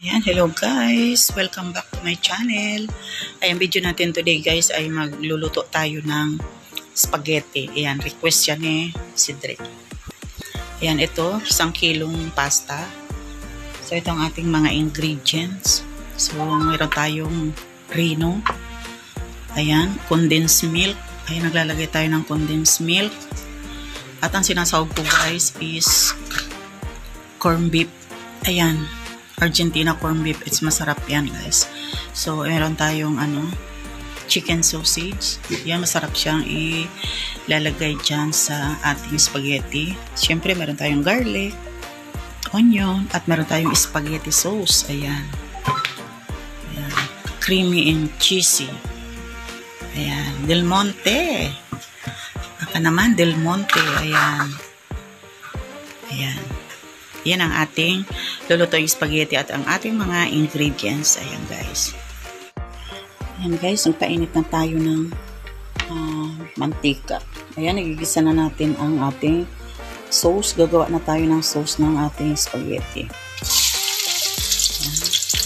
Ayan, hello guys! Welcome back to my channel. Ayan, video natin today guys ay magluluto tayo ng spaghetti. Ayan, request yan Cedric. Ayan, ito, 1 kilong pasta. So, ito ang ating mga ingredients. So, meron tayong Reno. Ayan, condensed milk. Ayan, naglalagay tayo ng condensed milk. At ang sinasawag ko guys is corn beef. Ayan, Argentina corn beef. It's masarap yan guys. So, meron tayong chicken sausage. Yan, masarap siyang ilalagay dyan sa ating spaghetti. Siyempre, meron tayong garlic, onion, at meron tayong spaghetti sauce. Ayan. Ayan. Creamy and cheesy. Ayan. Del Monte. Aka naman, Del Monte. Ayan. Ayan. Yan ang ating lulutoy spaghetti at ang ating mga ingredients. Ayan guys. Ayan guys, nagpainit na tayo ng mantika. Ayan, nagigisa na natin ang ating sauce. Gagawa na tayo ng sauce ng ating spaghetti. Ayan.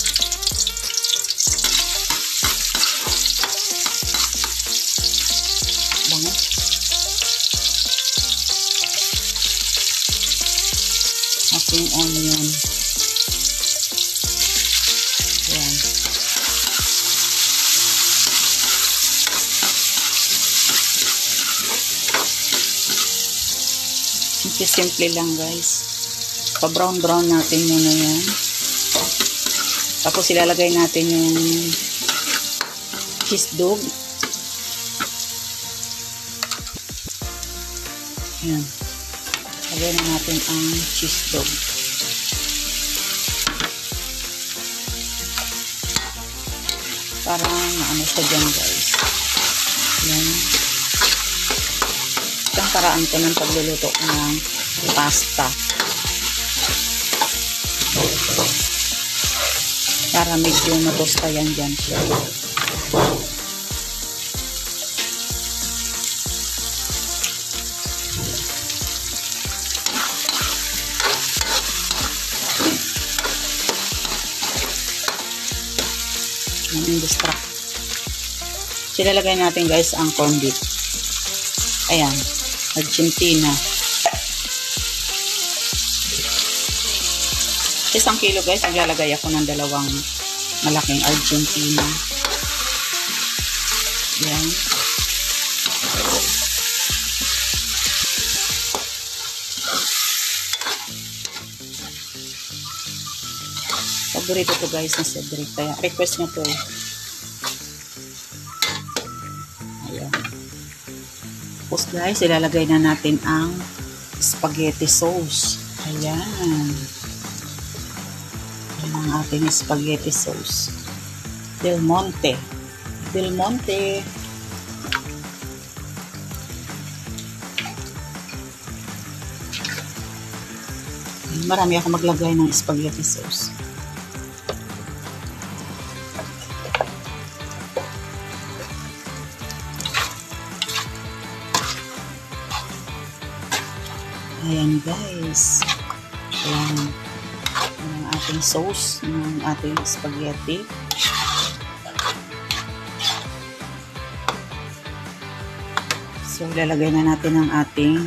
Bango. Ating onion. Ayan. Simple lang guys. Pa-brown natin muna yan. Tapos ilalagay natin yung cheese dog. Ayan. Lagay na natin ang cheese dog. Parang maano siya dyan guys. Ayan. Itong paraan ko ng pagluluto ng pasta. Para medyo matosta yan dyan siya. Distract. Silalagay natin guys ang corn beef. Ayan, Argentina. 1 kilo guys, naglalagay ako ng 2 malaking Argentina. Ayan. Paborito to guys na Cedric. Kaya request niya to Ayan. Tapos guys, ilalagay na natin ang spaghetti sauce. Ayan. Ayan ang ating spaghetti sauce. Del Monte. Del Monte. Marami ako maglagay ng spaghetti sauce. Ayan guys. Ayan. Ang ating sauce ng ating spaghetti. So, ilalagay na natin ang ating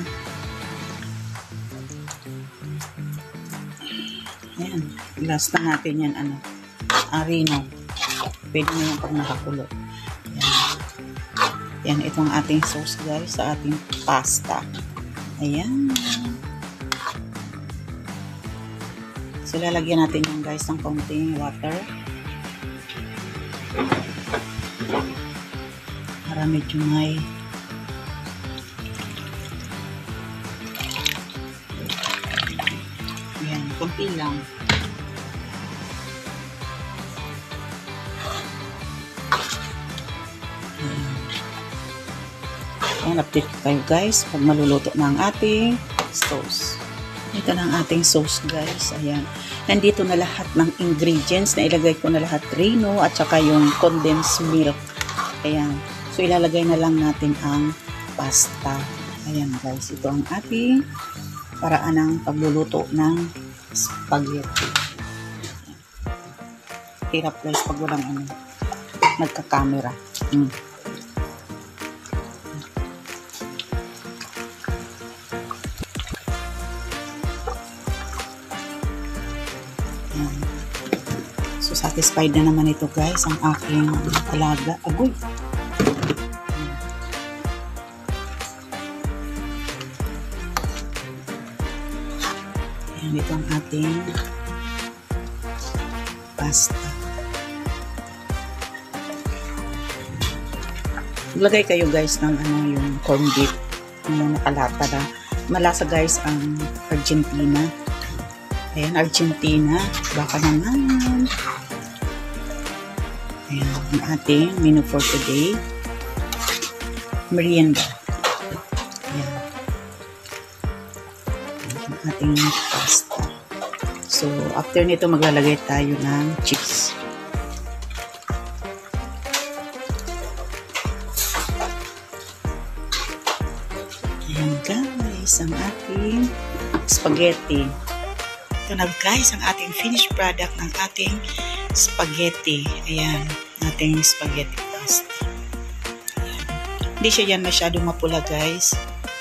ayan. Last na natin yan Reno. Pwede na yung pag nakakulo. Ayan. Ayan, itong ating sauce guys sa ating pasta. Ayan. So, lalagyan natin yung guys ng konting water. Para medyo may ayan, konti lang. Ayan, update kayo guys pag maluluto na ang ating sauce. Ito na ang ating sauce guys. Ayan. Nandito na lahat ng ingredients na ilagay ko na lahat. Reno at saka yung condensed milk. Ayan. So ilalagay na lang natin ang pasta. Ayan guys. Ito ang ating paraan ng pagluluto ng spaghetti. hirap guys pag walang ano, nagka-camera. So, satisfied na naman ito guys, ang aking alaga. Agoy! Ayan, ito ang ating pasta. Maglagay kayo guys ng ano, yung corned beef. Yung nakalata na. Malasa guys ang Argentina. Ayan, Argentina. Baka naman. Ayan, ang ating menu for today. Merienda. Ayan. Ang ating pasta. So, after nito, maglalagay tayo ng cheese. Ayan guys, ang ating spaghetti. Ito na guys, ang ating finished product ng ating spaghetti. Ayan, ating spaghetti pasta. Ayan. Hindi siya yan masyadong mapula guys.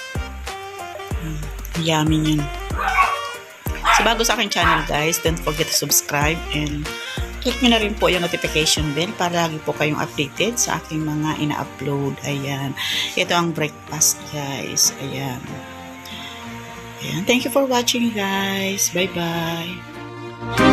Yummy yan. So bago sa aking channel guys, don't forget to subscribe and click nyo na rin po yung notification bell para lagi po kayong updated sa aking mga ina-upload. Ayan. Ito ang breakfast guys. Ayan. Ayan. Thank you for watching guys. Bye-bye.